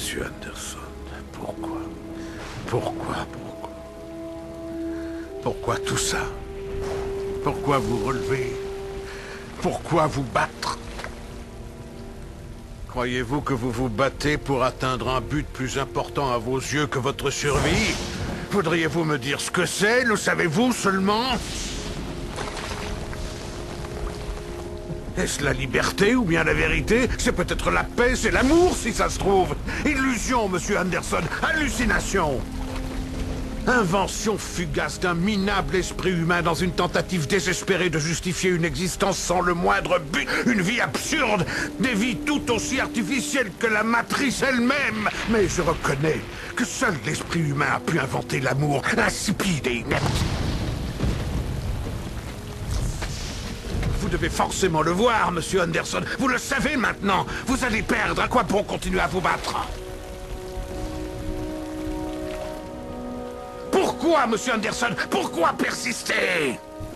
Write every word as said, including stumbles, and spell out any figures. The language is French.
monsieur Anderson? Pourquoi? Pourquoi? Pourquoi? Pourquoi tout ça? Pourquoi vous relever? Pourquoi vous battre? Croyez-vous que vous vous battez pour atteindre un but plus important à vos yeux que votre survie? Voudriez-vous me dire ce que c'est? Le savez-vous seulement? Est-ce la liberté ou bien la vérité? C'est peut-être la paix, c'est l'amour si ça se trouve. Illusion, monsieur Anderson, hallucination. Invention fugace d'un minable esprit humain dans une tentative désespérée de justifier une existence sans le moindre but. Une vie absurde, des vies tout aussi artificielles que la matrice elle-même. Mais je reconnais que seul l'esprit humain a pu inventer l'amour, insipide et inepte. Vous devez forcément le voir, monsieur Anderson. Vous le savez maintenant. Vous allez perdre. À quoi bon continuer à vous battre? Pourquoi, monsieur Anderson? Pourquoi persister?